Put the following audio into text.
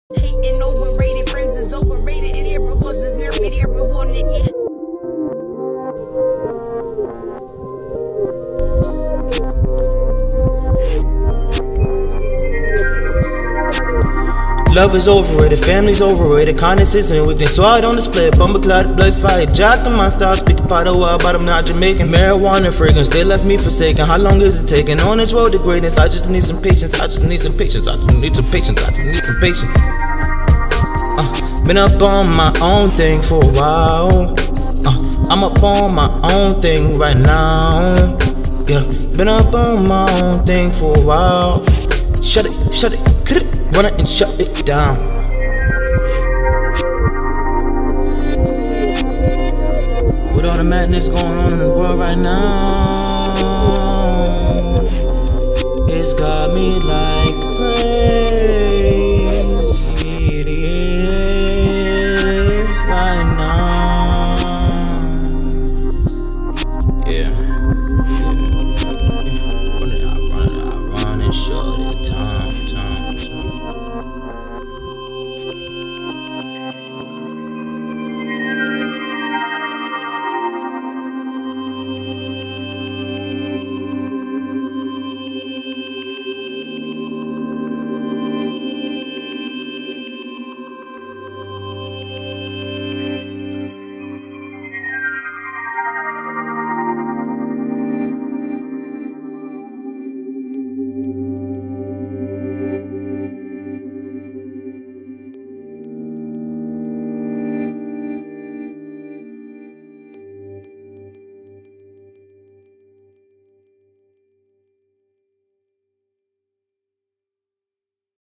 Hating overrated, friends is overrated. It here because it's near it here on it. Yeah. Love is overrated, family's overrated, kindness isn't weakness, so I don't display it. Bumper cloud, blood fire, jack in my style, speak about the wild, but I'm not Jamaican. Marijuana fragrance, they left me forsaken. How long is it taking? On this road to greatness, I just need some patience, I just need some patience, I just need some patience, I just need some patience. Been up on my own thing for a while. I'm up on my own thing right now. Yeah, been up on my own thing for a while. Shut it, run it and shut it down. With all the madness going on in the world right now, it's got me like praying.